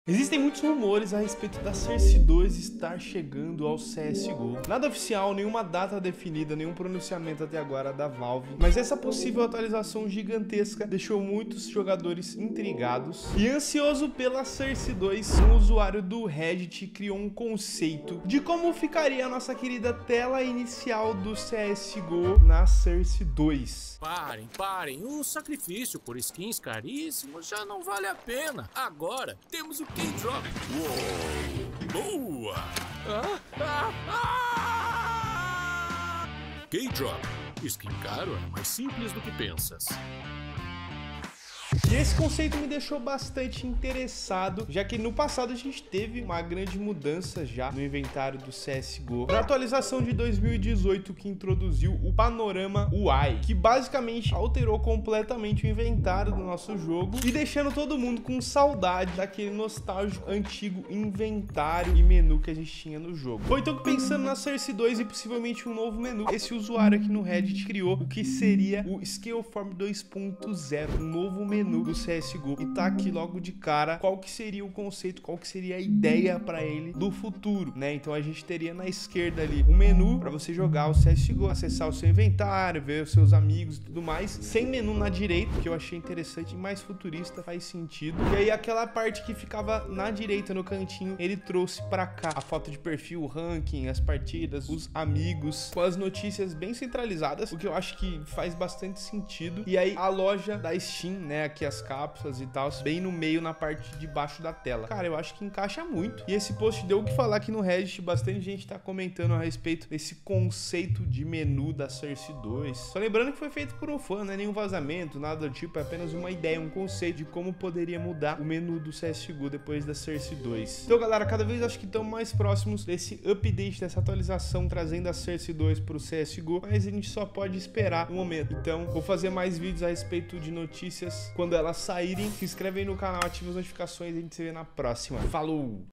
Existem muitos rumores a respeito da Cersei 2 estar chegando ao CSGO. Nada oficial, nenhuma data definida, nenhum pronunciamento até agora da Valve. Mas essa possível atualização gigantesca deixou muitos jogadores intrigados. E ansioso pela Cersei 2, um usuário do Reddit criou um conceito de como ficaria a nossa querida tela inicial do CSGO na Cersei 2. Parem, o sacrifício por skins caríssimos já não vale a pena. Agora temos o K-Drop. Boa! K-Drop. Skin caro é mais simples do que pensas. E esse conceito me deixou bastante interessado, já que no passado a gente teve uma grande mudança já no inventário do CSGO. Na atualização de 2018 que introduziu o panorama UI, que basicamente alterou completamente o inventário do nosso jogo e deixando todo mundo com saudade daquele nostálgico antigo inventário e menu que a gente tinha no jogo. Foi então que, pensando na Cersei 2 e possivelmente um novo menu, esse usuário aqui no Reddit criou o que seria o Scaleform 2.0, um novo menu do CSGO, e tá aqui logo de cara qual que seria o conceito, qual que seria a ideia para ele do futuro, né? Então a gente teria na esquerda ali um menu para você jogar o CSGO, acessar o seu inventário, ver os seus amigos e tudo mais, sem menu na direita, que eu achei interessante e mais futurista, faz sentido. E aí aquela parte que ficava na direita no cantinho, ele trouxe para cá a foto de perfil, o ranking, as partidas, os amigos, com as notícias bem centralizadas, o que eu acho que faz bastante sentido. E aí a loja da Steam, né, aqui as cápsulas e tal, bem no meio, na parte de baixo da tela. Cara, eu acho que encaixa muito. E esse post deu o que falar aqui no Reddit, bastante gente tá comentando a respeito desse conceito de menu da Cersei 2. Só lembrando que foi feito por um fã, não é nenhum vazamento, nada do tipo, é apenas uma ideia, um conceito de como poderia mudar o menu do CSGO depois da Cersei 2. Então, galera, cada vez acho que estamos mais próximos desse update, dessa atualização, trazendo a Cersei 2 pro CSGO, mas a gente só pode esperar um momento. Então, vou fazer mais vídeos a respeito de notícias quando elas saírem. Se inscreve aí no canal, ativa as notificações e a gente se vê na próxima. Falou!